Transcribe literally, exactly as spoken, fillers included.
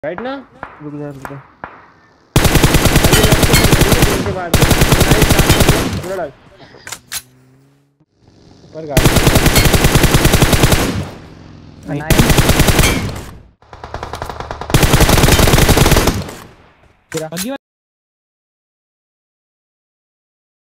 Right ना। रुक जा रुक जा के बाद ऊपर गाड़ी तेरा